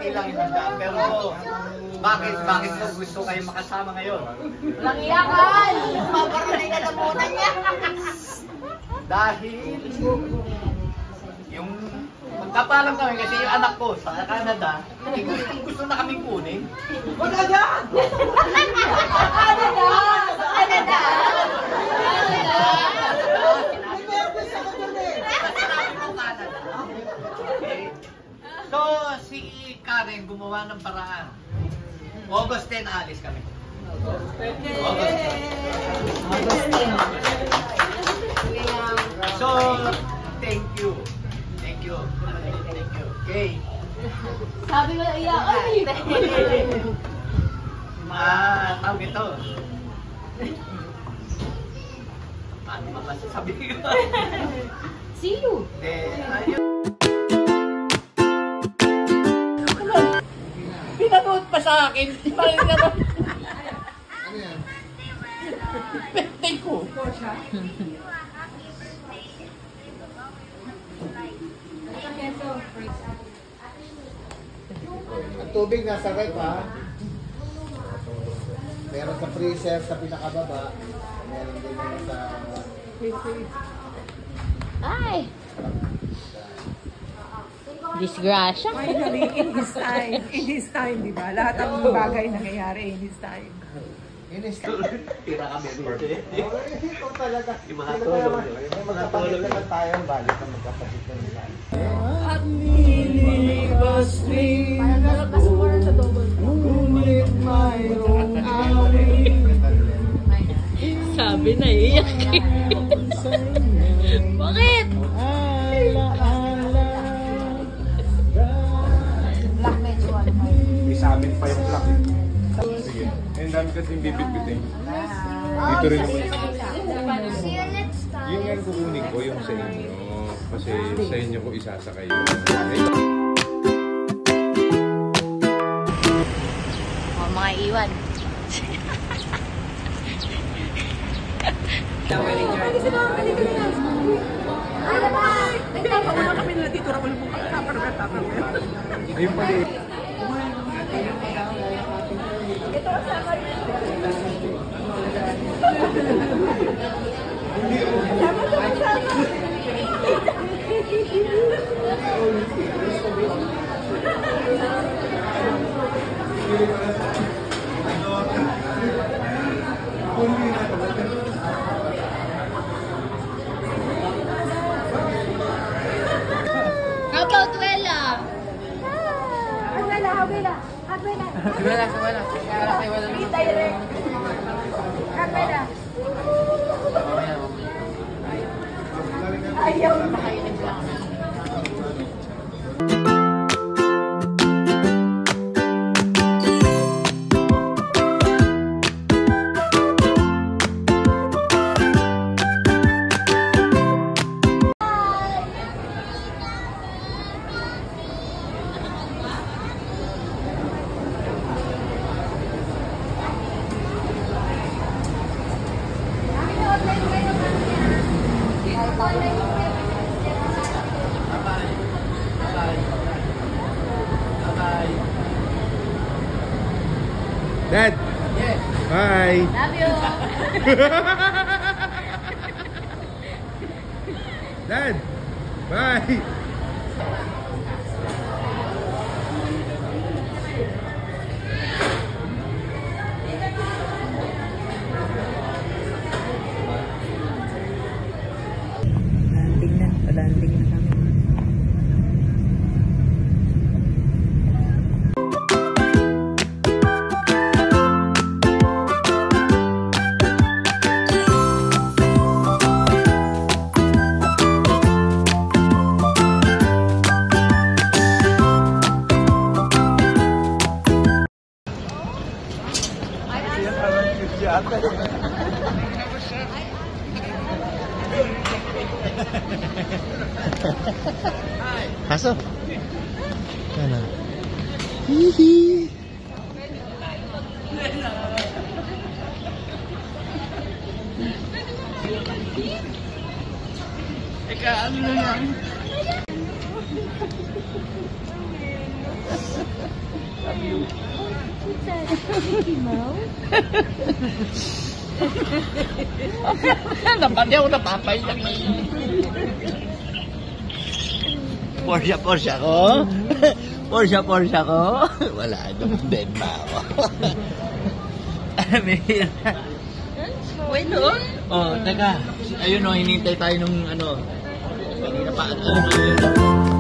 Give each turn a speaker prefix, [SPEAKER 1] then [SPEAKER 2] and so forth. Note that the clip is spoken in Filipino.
[SPEAKER 1] konti lang yung handa. Pero bakit mo gusto kayo makasama ngayon?
[SPEAKER 2] Walang iyakan! Paparoling na namunan niya!
[SPEAKER 1] Dahil yung magkapalang kami kasi yung anak ko sa Canada, gusto na kaming kunin. Wala yan!
[SPEAKER 2] Canada! Canada!
[SPEAKER 1] So, si Karen gumawa ng paraan. August 10, alis kami. August 10. So, thank you. Thank you. Thank you. Okay.
[SPEAKER 2] Sabi mo na iyakan eh.
[SPEAKER 1] Tawag ito. Paano masasabi ko?
[SPEAKER 2] See you.
[SPEAKER 1] Ayun.
[SPEAKER 3] Pinanood pa sa akin. Parang naman.
[SPEAKER 4] Ano yan?
[SPEAKER 3] Birthday ko.
[SPEAKER 4] Ang tubig nasa rep ha. Meron sa freezer sa pinakababa. Meron din yung sa...
[SPEAKER 2] Ay! Disgrasya.
[SPEAKER 5] Finally, in his time, di ba? Lahat ng bagay nangyayari in his time.
[SPEAKER 1] Tira kami dito.
[SPEAKER 4] Ito talaga.
[SPEAKER 1] Yung mga tulog.
[SPEAKER 4] May magkapatid naman tayong balik na magkapatid na nila.
[SPEAKER 3] At nilibas rin ako, ngunit mayroong awit.
[SPEAKER 2] Sabi na iyak eh. Bakit?
[SPEAKER 6] Isabit pa yung plak. Sige. Ang dami kasing bibit-biting. Dito rin naman. Yung yan kukunin ko, yung sa inyo. Kasi sa inyo ko isasakay yun.
[SPEAKER 2] Oh, mga iwan.
[SPEAKER 5] Nagpapauna kami na dito na ulit mo kapag
[SPEAKER 6] Ayun pala eh.
[SPEAKER 5] ito kasama rin.
[SPEAKER 2] How about Wella?
[SPEAKER 5] Agwela. Redirect. Agwela. Ayaw.
[SPEAKER 6] Dad!
[SPEAKER 1] Yes.
[SPEAKER 6] Bye!
[SPEAKER 2] Love you.
[SPEAKER 6] Dad! Bye!
[SPEAKER 5] Landing na kami.
[SPEAKER 4] Pasok. Ano? Hihi.
[SPEAKER 3] Eka, ano na yan? Dapat di ako napapayak. Porsche ko? Porsche ko? Wala, dumden pa ako. Wait, no? Oh, teka. Ayun o, hinintay tayo nung ano. Kanina pa. Ayun.